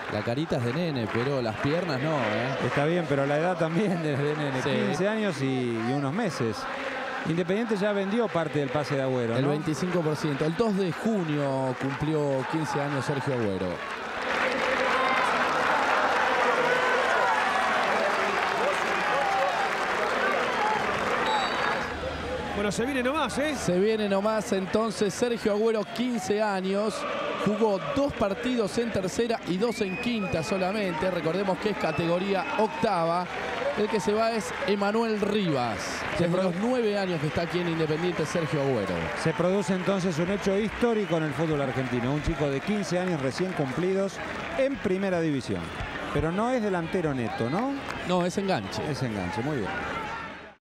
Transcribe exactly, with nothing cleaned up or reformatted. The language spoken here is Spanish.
La carita es de nene, pero las piernas no, ¿eh? Está bien, pero la edad también es de nene. Sí. quince años y, y unos meses. Independiente ya vendió parte del pase de Agüero, El ¿no? veinticinco por ciento. El dos de junio cumplió quince años Sergio Agüero. Bueno, se viene nomás, ¿eh? Se viene nomás entonces Sergio Agüero, quince años. Jugó dos partidos en tercera y dos en quinta solamente. Recordemos que es categoría octava. El que se va es Emanuel Rivas. Desde los nueve años que está aquí en Independiente Sergio Agüero. Se produce entonces un hecho histórico en el fútbol argentino. Un chico de quince años recién cumplidos en primera división. Pero no es delantero neto, ¿no? No, es enganche. Es enganche, muy bien.